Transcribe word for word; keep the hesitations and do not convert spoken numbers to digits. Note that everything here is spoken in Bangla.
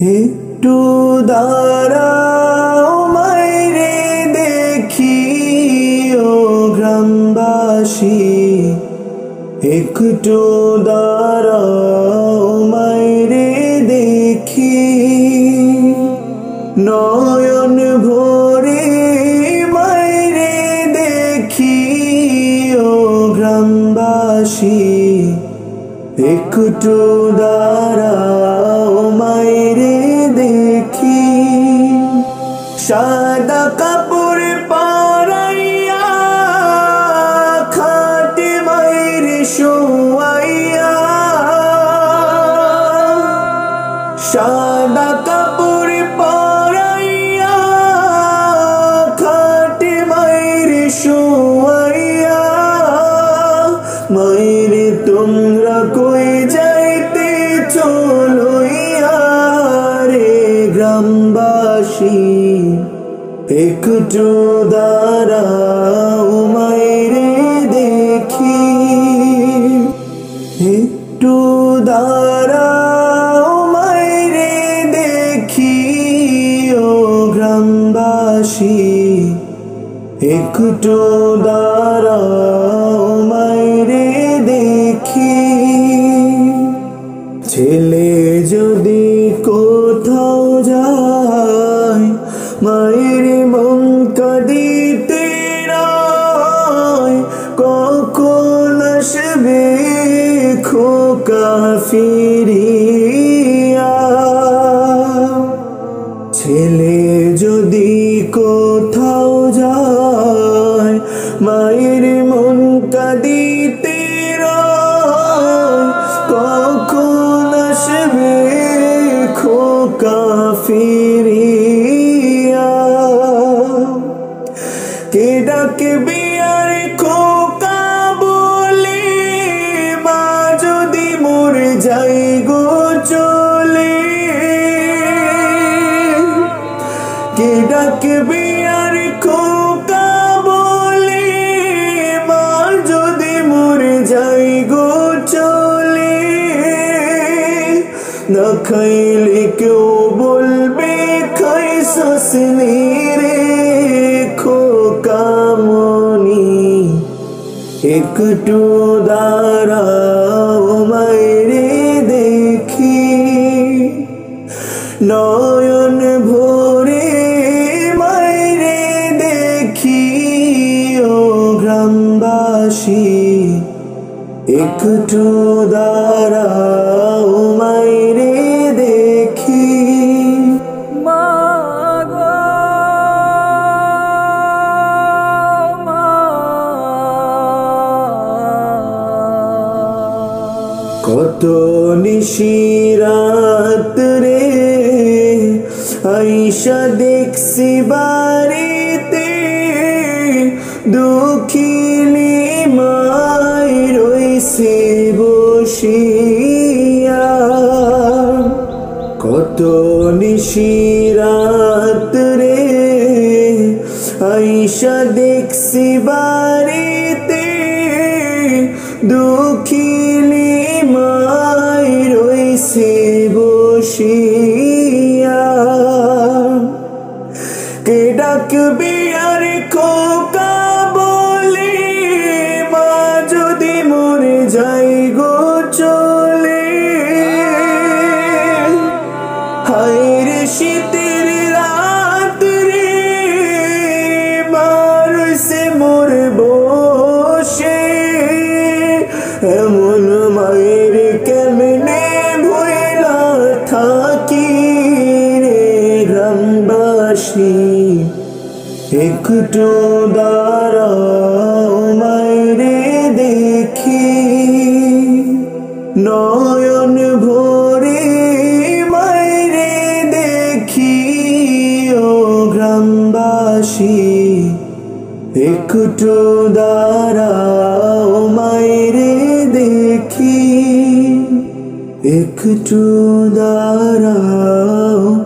একটু দাঁড়াও মাইরে দেখি ও গ্রামবাসী, একটু দাঁড়াও মাইরে দেখি, নয়ন ভরে মাইরে দেখি ও গ্রামবাসী, একটু দাঁড়াও মাইরে দেখি। সাদা কাপড় পরাইয়া খাটে মাইরে শোয়াইয়া, সাদা কাপড় পরাইয়া খাটে মাইরে শোয়াইয়া, মাইরে তোমরা কই যাইতে চলইয়া রে গ্রামবাসী, একটু দাঁড়াও মাইরে দেখি, একটু দাঁড়াও মাইরে দেখি ও গ্রামবাসী, একটু দাঁড়াও মাইরে দেখি। ছেলে যদি কোথাও যায় মায়ের মন কাঁদিতে নয়, কখন আসবে খোকা ফিরিয়া। ছেলে যদি কোথাও যায় মায়ের মন কাঁদিতে নয়, কখন আসবে খোকা ফিরিয়া। কে ডাকবে আর খোকা বলে, মা যদি মরে যাই গো চলে। কে ডাকবে আর খোকা বলে, মা যদি মরে যাই গো চলে। না খাইলে কেউ বলবে খাইছসনি রে খোকা মনি, একটু দাঁড়াও মাইরে দেখি, নয়ন ভরে মাইরে দেখি ও গ্রামবাসী, একটু দাঁড়াও মাইরে দেখি। মা গো মা, কত নিশিরাত রে আইসা দেখছি বাড়িতে, দুঃখিনী মাই রইছে বসিয়া। কত নিশিরাত রে আইসা দেখছি বাড়িতে, দুঃখিনী মাই রইছে বসিয়া। কে ডাকবে আর খোকা বলে, মা যদি মরে যাই গো চলে। হায়রে শীতের রাত রে মারছে মোর বসে, এমন মায়ের কেমনে ভুইলা থাকি রে গ্রামবাসী, একটু দাঁড়াও মাইরে দেখি, নয়ন ভরে মাইরে দেখি ও গ্রামবাসী, একটু দাঁড়াও মাইরে দেখি, একটু দাঁড়াও